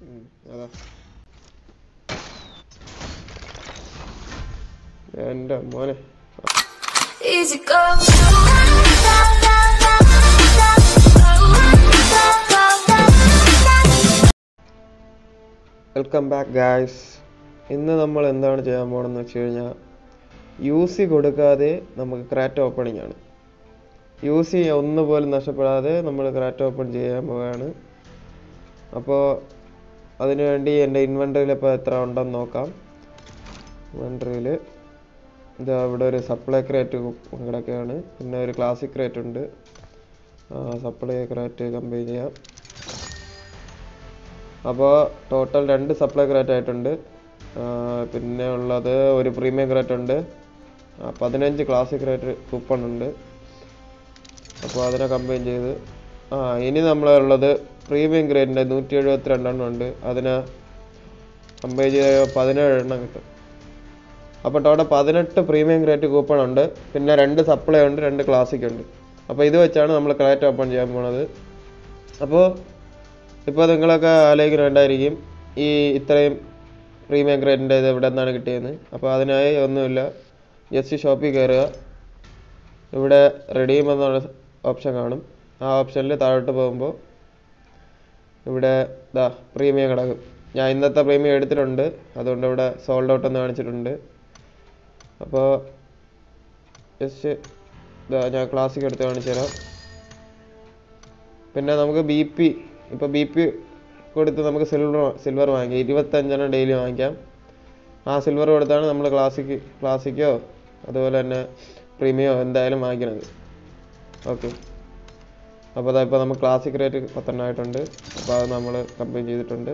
അതാ എൻ്റെ മോനെ. Welcome back guys. ഇന്ന് നമ്മൾ എന്താണ് ചെയ്യാൻ പോകണമെന്ന് വെച്ച് കഴിഞ്ഞാൽ UC കൊടുക്കാതെ നമുക്ക് ക്രാറ്റ് ഓപ്പണിംഗ് ആണ്. UC ഒന്നുപോലും നഷ്ടപ്പെടാതെ നമ്മൾ ക്രാറ്റ് ഓപ്പൺ ചെയ്യാൻ പോവുകയാണ്. അപ്പോൾ അതിനുവേണ്ടി എൻ്റെ ഇൻവെൻട്രിയിൽ ഇപ്പോൾ എത്ര ഉണ്ടെന്ന് നോക്കാം. ഇൻവെൻട്രിയിൽ ഇതാ ഇവിടെ ഒരു സപ്ലൈ ക്രേറ്റ് കിടക്കുകയാണ്, പിന്നെ ഒരു ക്ലാസിക് ക്രേറ്റ് ഉണ്ട്. സപ്ലൈ ക്രേറ്റ് കമ്പൈൻ ചെയ്യാം. അപ്പോൾ ടോട്ടൽ 2 സപ്ലൈ ക്രേറ്റ് ആയിട്ടുണ്ട്. പിന്നെ ഉള്ളത് ഒരു പ്രീമിയം ക്രേറ്റ് ഉണ്ട്, 15 ക്ലാസിക് ക്രേറ്റ് കൂപ്പൺ ഉണ്ട്. അപ്പോൾ അതിനെ കമ്പൈൻ ചെയ്ത് ഇനി നമ്മളുള്ളത് പ്രീമിയം ഗ്രേഡിൻ്റെ 172 എണ്ണം ഉണ്ട്. അതിനെ കമ്പൈൻ ചെയ്ത് 17 എണ്ണം കിട്ടും. അപ്പോൾ ടോട്ടൽ 18 പ്രീമിയം ഗ്രേഡ് കൂപ്പൺ ഉണ്ട്, പിന്നെ 2 സപ്ലൈ ഉണ്ട്, 2 ക്ലാസിക് ഉണ്ട്. അപ്പോൾ ഇത് വെച്ചാണ് നമ്മൾ ക്രേറ്റ് ഓപ്പൺ ചെയ്യാൻ പോണത്. അപ്പോൾ ഇപ്പോൾ നിങ്ങളൊക്കെ ആലോചിക്കുന്നുണ്ടായിരിക്കും ഈ ഇത്രയും പ്രീമിയം ഗ്രേഡിൻ്റെ ഇത് ഇവിടെ നിന്നാണ് കിട്ടിയെന്ന്. അപ്പോൾ അതിനായി ഒന്നുമില്ല, ജസ്റ്റ് ഷോപ്പിൽ കയറുക. ഇവിടെ റെഡീം എന്നുള്ള ഓപ്ഷൻ കാണും. ആ ഓപ്ഷനിൽ താഴോട്ട് പോകുമ്പോൾ ഇവിടെ പ്രീമിയം കിടക്കും. ഞാൻ ഇന്നത്തെ പ്രീമിയം എടുത്തിട്ടുണ്ട്, അതുകൊണ്ട് ഇവിടെ സോൾഡ് ഔട്ട് എന്ന് കാണിച്ചിട്ടുണ്ട്. അപ്പോൾ ജസ്റ്റ് ഞാൻ ക്ലാസിക് എടുത്ത് കാണിച്ചു തരാം. പിന്നെ നമുക്ക് ഇപ്പോൾ BP കൊടുത്ത് നമുക്ക് സിൽവർ വാങ്ങിക്കാം. 25 ഡെയിലി വാങ്ങിക്കാം. ആ സിൽവർ കൊടുത്താണ് നമ്മൾ ക്ലാസിക്കോ അതുപോലെ തന്നെ പ്രീമിയോ എന്തായാലും വാങ്ങിക്കണത്. ഓക്കെ, അപ്പോൾ ഇപ്പോൾ നമുക്ക് ക്ലാസിക് റേറ്റ് 10 ആയിട്ടുണ്ട്. അപ്പോൾ അത് നമ്മൾ കമ്പൈൻ ചെയ്തിട്ടുണ്ട്.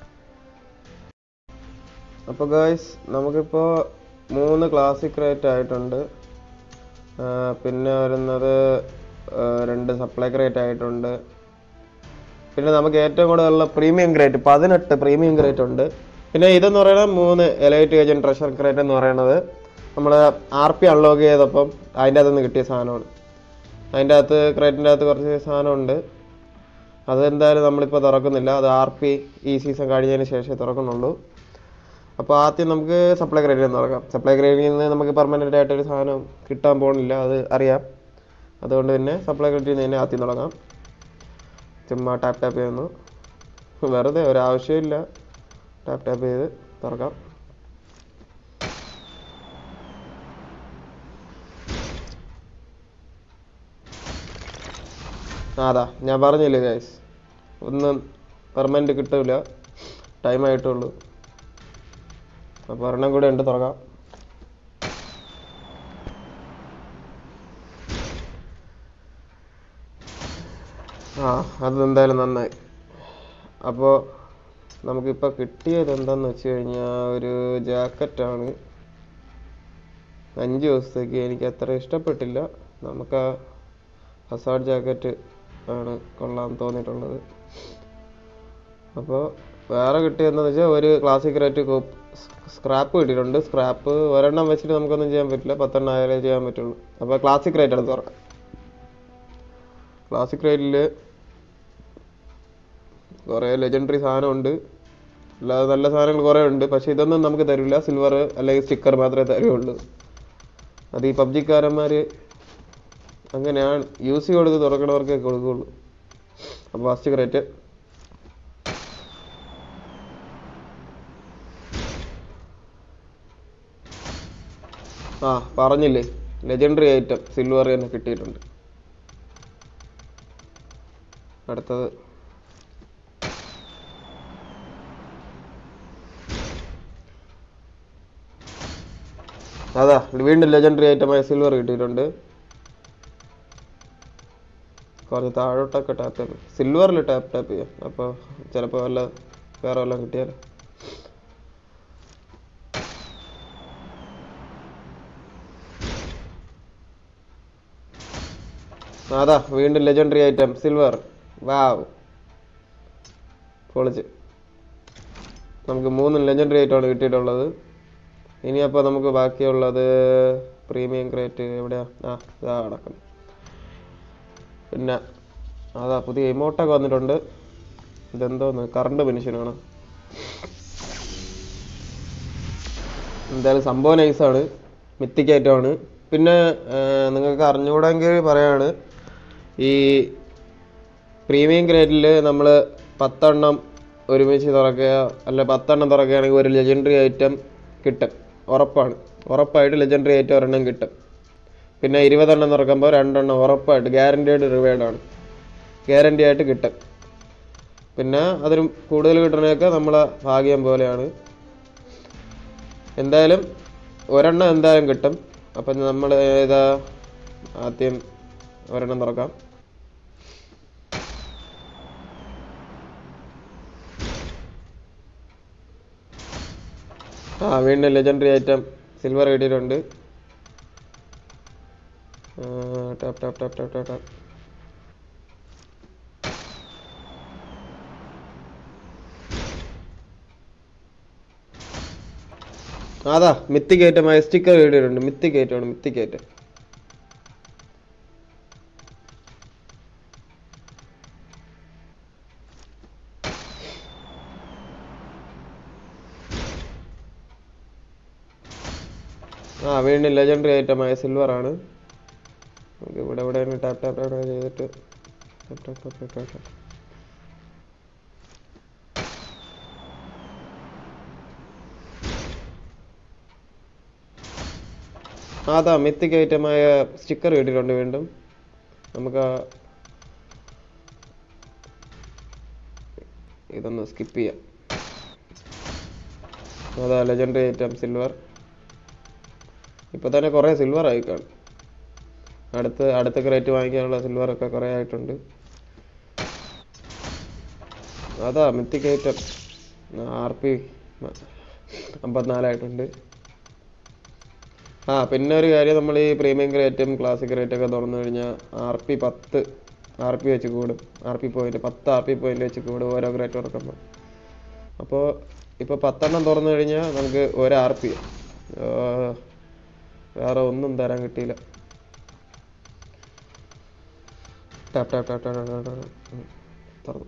അപ്പോൾ ഗായ്സ് നമുക്കിപ്പോൾ 3 ക്ലാസിക് റേറ്റ് ആയിട്ടുണ്ട്. പിന്നെ വരുന്നത് 2 സപ്ലൈ റേറ്റ് ആയിട്ടുണ്ട്. പിന്നെ നമുക്ക് ഏറ്റവും കൂടുതലുള്ള പ്രീമിയം ഗ്രേറ്റ് 18 പ്രീമിയം ഗ്രേറ്റ് ഉണ്ട്. പിന്നെ ഇതെന്ന് പറയുന്നത് 3 എലൈറ്റ് ഏജന്റ് ട്രഷർ ക്രേറ്റ് എന്ന് പറയുന്നത് നമ്മൾ RP അൺലോക്ക് ചെയ്തപ്പം അതിൻ്റെ അകത്ത് നിന്ന് കിട്ടിയ സാധനമാണ്. അതിൻ്റെ അകത്ത് ക്രേറ്റിൻ്റെ അകത്ത് കുറച്ച് സാധനമുണ്ട്. അതെന്തായാലും നമ്മളിപ്പോൾ തുറക്കുന്നില്ല, അത് RP ഈ സീസൺ കഴിഞ്ഞതിന് ശേഷമേ തുറക്കുന്നുള്ളൂ. അപ്പോൾ ആദ്യം നമുക്ക് സപ്ലൈ ക്രേറ്റിൽ നിന്ന് തുറക്കാം. സപ്ലൈ ക്രേറ്റിൽ നിന്ന് നമുക്ക് പെർമനൻ്റ് ആയിട്ടൊരു സാധനം കിട്ടാൻ പോകുന്നില്ല, അത് അറിയാം. അതുകൊണ്ട് തന്നെ സപ്ലൈ ക്രേറ്റിൽ നിന്ന് തന്നെ ആദ്യം തുടങ്ങാം. ചുമ്മാ ടാപ്പ് ചെയ്യുന്നു, വെറുതെ ഒരാവശ്യമില്ല, ടാപ്പ് ചെയ്ത് തുറക്കാം. അതാ ഞാൻ പറഞ്ഞില്ലേ ഗൈസ്, ഒന്നും പെർമനൻ്റ് കിട്ടില്ല, ടൈം ആയിട്ടുള്ളൂ. അപ്പോൾ ഒരെണ്ണം കൂടെ ഉണ്ട്, തുറക്കാം. അതെന്തായാലും നന്നായി. അപ്പോൾ നമുക്കിപ്പോൾ കിട്ടിയത് എന്താണെന്ന് വെച്ച് കഴിഞ്ഞാൽ ഒരു ജാക്കറ്റാണ്. 5 ദിവസത്തേക്ക് എനിക്ക് അത്ര ഇഷ്ടപ്പെട്ടില്ല. നമുക്ക് ആ ഹസാർഡ് ജാക്കറ്റ് ആണ് കൊള്ളാൻ തോന്നിയിട്ടുള്ളത്. അപ്പോൾ വേറെ കിട്ടിയതെന്ന് വെച്ചാൽ ഒരു ക്ലാസിക് റേറ്റ് സ്ക്രാപ്പ് കിട്ടിയിട്ടുണ്ട്. സ്ക്രാപ്പ് ഒരെണ്ണം വെച്ചിട്ട് നമുക്കൊന്നും ചെയ്യാൻ പറ്റില്ല, 10 ആയാലേ ചെയ്യാൻ പറ്റുള്ളൂ. അപ്പോൾ ക്ലാസിക് റേറ്റ് എടുത്ത് തുറക്കാം. ക്ലാസിക് റേറ്റിൽ കുറേ ലെജൻഡറി സാധനമുണ്ട്, അല്ലാതെ നല്ല സാധനങ്ങൾ കുറേ ഉണ്ട്. പക്ഷേ ഇതൊന്നും നമുക്ക് തരില്ല, സിൽവർ അല്ലെങ്കിൽ സ്റ്റിക്കർ മാത്രമേ തരുള്ളൂ. അത് ഈ പബ്ജിക്കാരന്മാർ അങ്ങനെയാണ്, UC കൊടുത്ത് തുറക്കണവർക്കേ കൊടുക്കുകയുള്ളൂ. അപ്പോൾ ഫസ്റ്റ് ക്രേറ്റ് പറഞ്ഞില്ലേ, ലെജൻഡറി ഐറ്റം സിൽവർ തന്നെ കിട്ടിയിട്ടുണ്ട്. അടുത്തത് വീണ്ടും ലെജൻഡറി ഐറ്റമായ സിൽവർ കിട്ടിയിട്ടുണ്ട്. കുറച്ച് താഴോട്ടൊക്കെ ടാപ്പ് ചെയ്യും, സിൽവറിൽ ടാപ്പ് ചെയ്യാം. അപ്പോൾ ചിലപ്പോൾ വേറെ വല്ലതും കിട്ടിയാലോ. വീണ്ടും ലെജൻഡറി ഐറ്റം സിൽവർ. വാവ്, പൊളിച്ച്. നമുക്ക് 3 ലെജൻഡറി ഐറ്റമാണ് കിട്ടിയിട്ടുള്ളത്. ഇനി അപ്പോൾ നമുക്ക് ബാക്കിയുള്ളത് പ്രീമിയം ക്രേറ്റ് എവിടെയാ? ഇതാ കിടക്കുന്നു. പിന്നെ പുതിയ ഇമോട്ടൊക്കെ വന്നിട്ടുണ്ട്. ഇതെന്തോന്ന്, കറണ്ട് മനുഷ്യനാണ്. എന്തായാലും സംഭവം നൈസാണ്, മിത്തിക് ഐറ്റമാണ്. പിന്നെ നിങ്ങൾക്ക് അറിഞ്ഞുകൂടെങ്കിൽ പറയാണ്, ഈ പ്രീമിയം ഗ്രേഡിൽ നമ്മൾ 10 ഒരുമിച്ച് തുറക്കുക, അല്ല 10 തുറക്കുകയാണെങ്കിൽ ഒരു ലെജൻഡറി ഐറ്റം കിട്ടും, ഉറപ്പായിട്ട് ലെജൻഡറി ഐറ്റം ഒരെണ്ണം കിട്ടും. പിന്നെ 20 തുറക്കുമ്പോൾ 2 ഉറപ്പായിട്ട് ഗ്യാരൻറ്റീഡ് റിവേഡാണ്, ഗ്യാരൻറ്റി ആയിട്ട് കിട്ടും. പിന്നെ അതിന് കൂടുതൽ കിട്ടണതൊക്കെ നമ്മളെ ഭാഗ്യം പോലെയാണ്. എന്തായാലും ഒരെണ്ണം എന്തായാലും കിട്ടും. അപ്പം നമ്മൾ ആദ്യം ഒരെണ്ണം തുറക്കാം. വീണ്ടും ലെജൻഡറി ഐറ്റം സിൽവർ കിട്ടിയിട്ടുണ്ട്. Tap tap tap tap tap tap. അതാ മിത്തിക് ഐറ്റമായ സ്റ്റിക്കർ കിട്ടിയിട്ടുണ്ട്. മിത്തിക് ഐറ്റമാണ്, മിത്തിക് ഐറ്റം. വീണ്ടും ലെജൻഡറി ഐറ്റമായ സിൽവർ ആണ്. നമുക്ക് ഇവിടെ ടാപ്പ് ടാപ്പ് ടാപ്പ് ചെയ്തിട്ട് tap tap tap tap tap. അതാ മിത്തിക് ഐറ്റമായ സ്റ്റിക്കർ കിട്ടിയിട്ടുണ്ട് വീണ്ടും. നമുക്ക് ഇതൊന്ന് സ്കിപ്പ് ചെയ്യാം. അതാ ലെജൻഡറി ഐറ്റം സിൽവർ. ഇപ്പൊ തന്നെ കുറെ സിൽവർ ആയി കാണും. അടുത്ത ക്രേറ്റ് വാങ്ങിക്കാനുള്ള സിൽവറൊക്കെ കുറെ ആയിട്ടുണ്ട്. അതാ മിത്തിക് ഐറ്റം RP 54 ആയിട്ടുണ്ട്. പിന്നെ ഒരു കാര്യം, നമ്മൾ ഈ പ്രീമിയം ക്രേറ്റും ക്ലാസിക് ക്രേറ്റും ഒക്കെ തുറന്നു കഴിഞ്ഞാൽ RP 10 RP വെച്ച് കൂടും. RP പോയിന്റ് 10 RP പോയിന്റ് വെച്ച് കൂടും ഓരോ ക്രേറ്റ് തുറക്കുമ്പോൾ. അപ്പോൾ ഇപ്പോൾ 10 തുറന്നു കഴിഞ്ഞാൽ നമുക്ക് ഒരു RP, വേറെ ഒന്നും തരാൻ കിട്ടിയില്ല. ടാപ്പ് ടാപ്പ് ടാപ്പ് ടാപ്പ് തുറന്നു.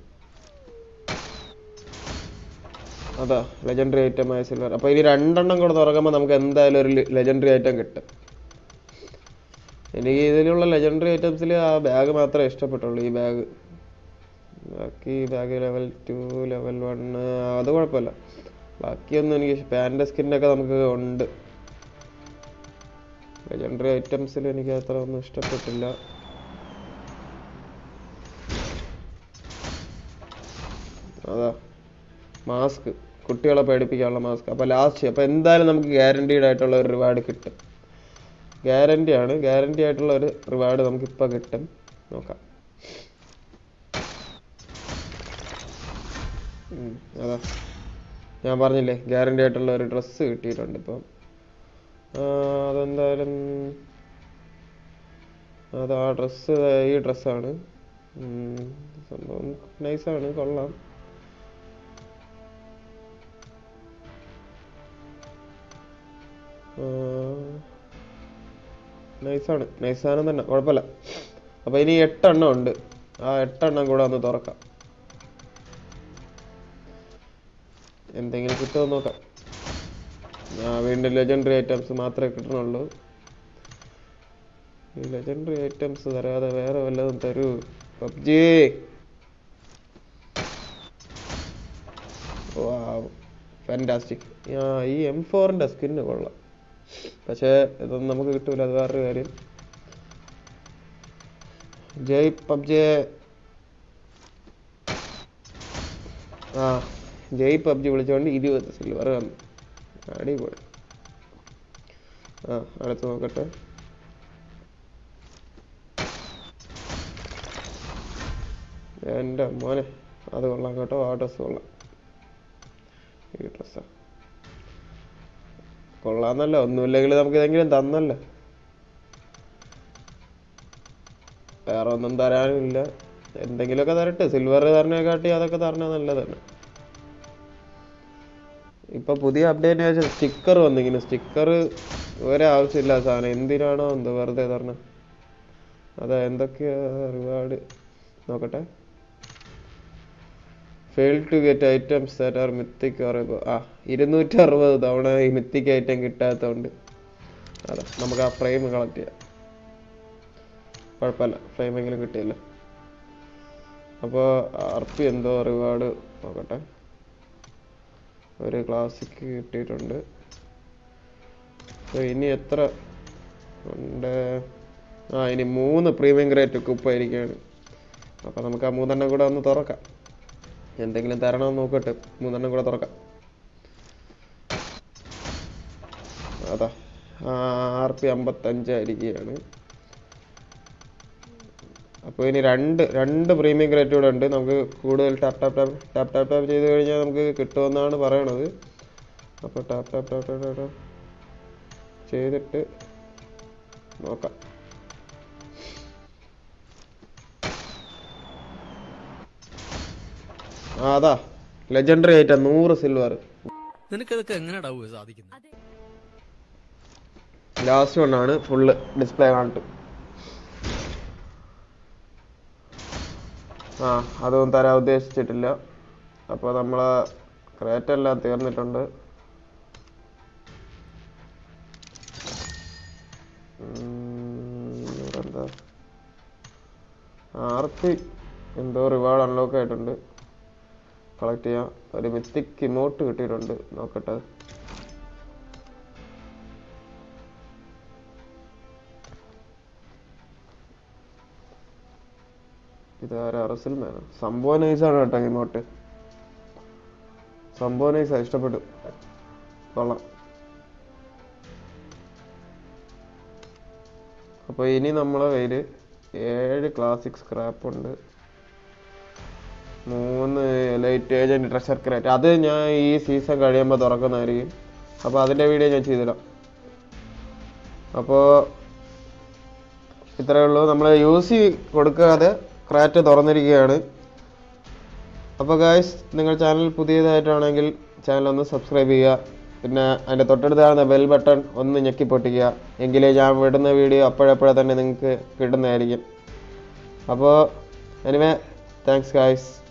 അതാ ലെജൻഡറി ഐറ്റമായ സിൽവർ. അപ്പോൾ ഇനി 2 കൂടെ തുറക്കുമ്പോൾ നമുക്ക് എന്തായാലും ഒരു ലെജൻഡറി ഐറ്റം കിട്ടും. എനിക്ക് ഇതിലുള്ള ലെജൻഡറി ഐറ്റംസിൽ ആ ബാഗ് മാത്രമേ ഇഷ്ടപ്പെട്ടുള്ളൂ, ഈ ബാഗ്. ബാക്കി ബാഗ് ലെവൽ 2 ലെവൽ 1 അത് കുഴപ്പമില്ല. ബാക്കിയൊന്നും എനിക്ക് പാൻ്റെ സ്കിന്നൊക്കെ നമുക്ക് ഉണ്ട്. ലെജൻഡറി ഐറ്റംസിൽ എനിക്ക് അത്ര ഒന്നും ഇഷ്ടപ്പെട്ടില്ല. അതാ മാസ്ക്, കുട്ടികളെ പേടിപ്പിക്കാനുള്ള മാസ്ക്. അപ്പോൾ ലാസ്റ്റ്, അപ്പോൾ എന്തായാലും നമുക്ക് ഗ്യാരൻറ്റീഡ് ആയിട്ടുള്ള ഒരു റിവാർഡ് കിട്ടും. ഗ്യാരൻറ്റി ആയിട്ടുള്ള ഒരു റിവാർഡ് നമുക്കിപ്പോൾ കിട്ടും. നോക്കാം. അതാ ഞാൻ പറഞ്ഞില്ലേ, ഗ്യാരൻറ്റി ആയിട്ടുള്ള ഒരു ഡ്രസ്സ് കിട്ടിയിട്ടുണ്ട് ഇപ്പം. അതെന്തായാലും അതാ ഡ്രസ്സ്, ഈ ഡ്രസ്സാണ്. സംഭവം നൈസാണ്, കൊള്ളാം. നൈസാണ് തന്നെ, കുഴപ്പമില്ല. അപ്പോൾ ഇനി 8 ഉണ്ട്. ആ 8 കൂടെ ഒന്ന് തുറക്കാം, എന്തെങ്കിലും കിട്ടുമെന്ന് നോക്കാം. വീണ്ടും ലെജൻഡറി ഐറ്റംസ് മാത്രമേ കിട്ടണുള്ളൂ. ഈ ലെജൻഡറി ഐറ്റംസ് തരാതെ വേറെ വല്ലതും തരൂ പബ്ജി. ഫാന്റാസ്റ്റിക്. ഈ M4ന്റെ സ്കിന്ന് കൊള്ളാം, പക്ഷേ ഇതൊന്നും നമുക്ക് കിട്ടൂല, അത് വേറൊരു കാര്യം. ജയ് പബ്ജി. ജയ് പബ്ജി വിളിച്ചോണ്ട് 20 സിൽവർ വന്നു. അടിപൊളി. അടുത്ത് നോക്കട്ടെ. എൻ്റെ മോനെ, അത് കൊള്ളാം കേട്ടോ. ആ ഡ്രസ്സ് കൊള്ളാം. ഈ ഡ്രസ്സാ കൊള്ളാന്നല്ലോ. ഒന്നുമില്ലെങ്കിൽ നമുക്ക് ഇതെങ്കിലും തന്നല്ലോ. വേറെ ഒന്നും തരാനുമില്ല. എന്തെങ്കിലുമൊക്കെ തരട്ടെ. സിൽവർ തരണേക്കാട്ടി അതൊക്കെ തരണേ നല്ലതാണ്. ഇപ്പൊ പുതിയ അപ്ഡേറ്റ് വെച്ചാൽ സ്റ്റിക്കർ വന്നിങ്ങനെ. സ്റ്റിക്കർ ഒരാവശ്യമില്ല സാധനം, എന്തിനാണോ എന്തോ വെറുതെ തരണ. അതാ എന്തൊക്കെയാ റിവാർഡ് നോക്കട്ടെ. Fail to get items that are mythic or 260 തവണ ഈ മിത്തിക് ഐറ്റം കിട്ടാത്തതുകൊണ്ട് അതാ നമുക്ക് ആ ഫ്രെയിം കളക്ട് ചെയ്യാം. കുഴപ്പമില്ല, ഫ്രെയിമെങ്കിലും കിട്ടിയല്ലോ. അപ്പോൾ RP എന്തോ റിവാർഡ് നോക്കട്ടെ. ഒരു ക്ലാസിക് കിട്ടിയിട്ടുണ്ട്. അപ്പോൾ ഇനി എത്ര ഉണ്ട്? ഇനി 3 പ്രീമിയം ഗ്രേറ്റ് കുപ്പായിരിക്കുകയാണ്. അപ്പോൾ നമുക്ക് ആ 3 കൂടെ ഒന്ന് തുറക്കാം. എന്തെങ്കിലും തരണമെന്ന് നോക്കട്ടെ. 3 കൂടെ തുറക്കാം. അതാ RP 55 ആയിരിക്കുകയാണ്. അപ്പോൾ ഇനി രണ്ട് പ്രീമിയം ഗ്രേറ്റ് കൂടെ ഉണ്ട്. നമുക്ക് കൂടുതൽ ടാപ്പ് ചെയ്ത് കഴിഞ്ഞാൽ നമുക്ക് കിട്ടുമെന്നാണ് പറയണത്. അപ്പോൾ ടാപ്പ് ചെയ്തിട്ട് നോക്കാം. അതാ ലെജൻഡറി ആയിട്ടാ 100 സിൽവർ. നിനക്കതൊക്കെ എങ്ങനെയാ സാധിക്കുന്നത്? ലാസ്റ്റ് വണ്ണാണ് ഫുള്ള് ഡിസ്പ്ലേ കാണിട്ട്. അതൊന്നും തരാൻ ഉദ്ദേശിച്ചിട്ടില്ല. അപ്പോൾ നമ്മളെ ക്രേറ്റ് എല്ലാം തീർന്നിട്ടുണ്ട്. എന്താ RP എന്തോ റിവാർഡ് അൺലോക്ക് ആയിട്ടുണ്ട്. കളക്ട് ചെയ്യാം. ഒരു മിത്തിക് ഇമോട്ട് കിട്ടിയിട്ടുണ്ട്. നോക്കട്ടെ. ഇതാരാ? റസൽമാനോ? സംഭവം നൈസാണ് കേട്ടോ ഇമോട്ട്. സംഭവം നൈസാ, ഇഷ്ടപ്പെട്ടു. കൊള്ളാം. അപ്പോൾ ഇനി നമ്മളെ കയ്യിൽ 7 ക്ലാസിക് സ്ക്രാപ്പ് ഉണ്ട്. 3 ലൈറ്റ് ഏജന്റ് ട്രഷർ ക്രേറ്റ്. അത് ഞാൻ ഈ സീസൺ കഴിയുമ്പോൾ തുറക്കുന്നതായിരിക്കും. അപ്പോൾ അതിൻ്റെ വീഡിയോ ഞാൻ ചെയ്തിടാം. അപ്പോൾ ഇത്രയേ ഉള്ളൂ. നമ്മൾ യൂസ് കൊടുക്കാതെ ക്രാറ്റ് തുറന്നിരിക്കുകയാണ്. അപ്പോൾ ഗായ്സ്, നിങ്ങൾ ചാനൽ പുതിയതായിട്ടാണെങ്കിൽ ചാനൽ ഒന്ന് സബ്സ്ക്രൈബ് ചെയ്യുക. പിന്നെ അതിൻ്റെ തൊട്ടടുത്ത് കാണുന്ന ബെൽ ബട്ടൺ ഒന്ന് ഞെക്കി പൊട്ടിക്കുക. എങ്കിലേ ഞാൻ വിടുന്ന വീഡിയോ അപ്പോഴപ്പോഴെ തന്നെ നിങ്ങൾക്ക് കിട്ടുന്നതായിരിക്കും. അപ്പോൾ എനിവേ, താങ്ക്സ് ഗായ്സ്.